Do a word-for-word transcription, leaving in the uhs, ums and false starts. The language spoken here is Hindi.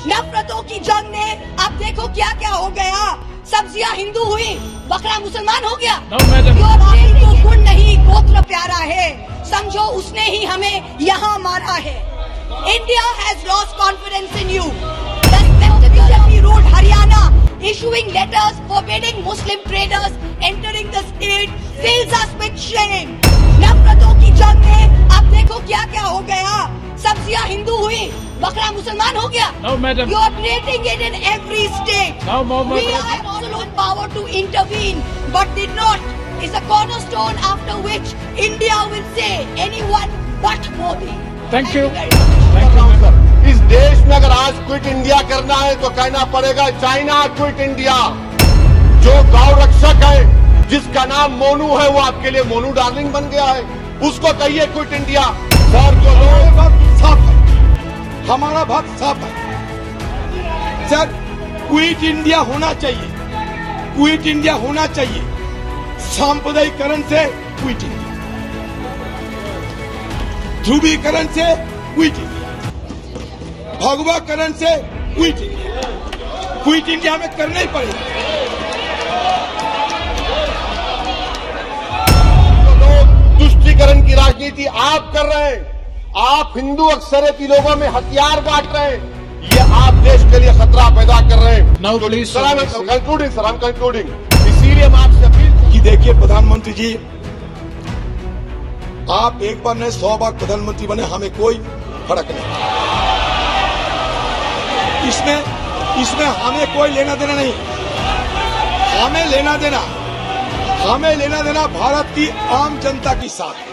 नफरतों की जंग ने अब देखो क्या क्या हो गया। सब्जियां हिंदू हुई, बकरा मुसलमान हो गया। तो गुण नहीं गोत्र प्यारा है, समझो उसने ही हमें यहाँ मारा है। India has lost confidence in you. BJP ruled Haryana, issuing letters forbidding Muslim traders entering the state fills us with shame. नफरतों की जंग में अब देखो क्या क्या हो गया। सब्जियां हिंदू हुई, बकरा मुसलमान हो गया। No, madam. You are creating it in every state. No, ma'am. We have absolute power to intervene, but did not. Is a cornerstone after which India will say anyone but Modi. Thank you. Thank you, sir. इस देश में अगर आज क्विट इंडिया करना है तो कहना पड़ेगा चाइना क्विट इंडिया। जो गौ रक्षक है जिसका नाम मोनू है वो आपके लिए मोनू डार्लिंग बन गया है, उसको कहिए क्विट इंडिया। सर जो लोग भक्त साफ है, हमारा भक्त साफ है सर। क्विट इंडिया होना चाहिए, क्विट इंडिया होना चाहिए। सांप्रदायिकरण से क्विट इंडिया, ध्रुवीकरण से क्विट इंडिया, भगवाकरण से क्विट इंडिया। क्विट इंडिया में करना ही पड़ेगा। जो लोग तुष्टीकरण की राजनीति आप कर रहे हैं, आप हिंदू अक्सरियती लोगों में हथियार बांट रहे हैं, ये आप देश के लिए खतरा पैदा कर रहे हैं। Now, please, sir, I am concluding sir, I am concluding. इसीलिए मैं आपसे अपील कि देखिए प्रधानमंत्री जी, आप एक बार नहीं सौ बार प्रधानमंत्री बने, हमें कोई फर्क नहीं। इसमें इसमें हमें कोई लेना देना नहीं। हमें लेना देना हमें लेना देना भारत की आम जनता के साथ।